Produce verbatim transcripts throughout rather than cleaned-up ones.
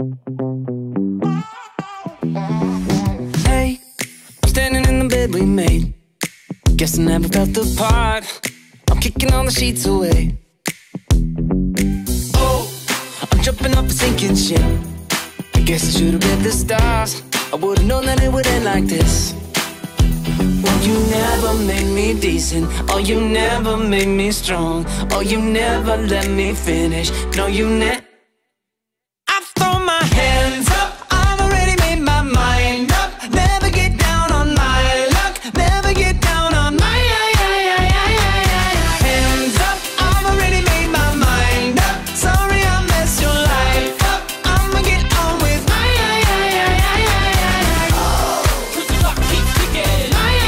Hey, I'm standing in the bed we made. Guess I never felt the part. I'm kicking all the sheets away. Oh, I'm jumping off a sinking ship. I guess I should've read the stars. I would've known that it would end like this. Oh, you never made me decent. Oh, you never made me strong. Oh, you never let me finish. No, you never. I've thrown my hands up. I've already made my mind up. Never get down on my luck. Never get down on my hands up. I've already made my mind up. Sorry I messed your life up. I'ma get on with my cause the clock keeps ticking.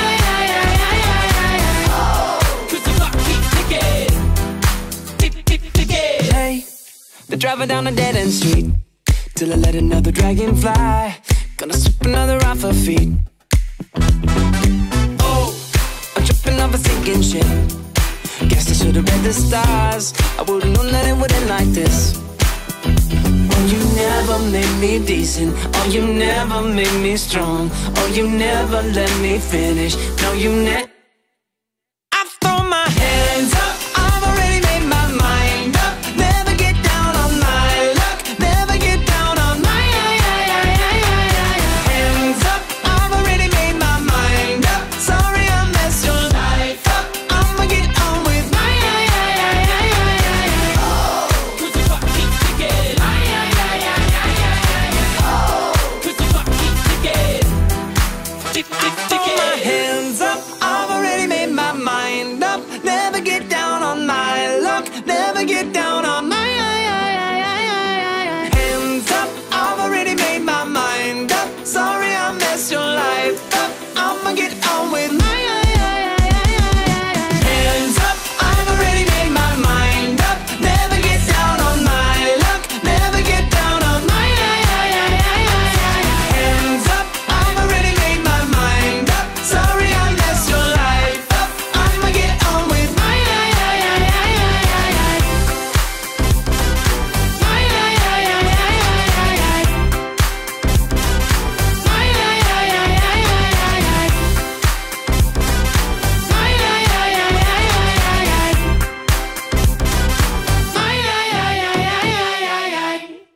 Cause the clock keeps ticking. Tick, tick, ticking. Hey, they're driving down a dead-end street till I let another dragon fly. Gonna sweep another off her feet. Oh, I'm tripping off a sinking ship. Guess I should've read the stars. I would've known that it would end like this. Oh, you never made me decent. Oh, you never made me strong. Oh, you never let me finish. No, you never.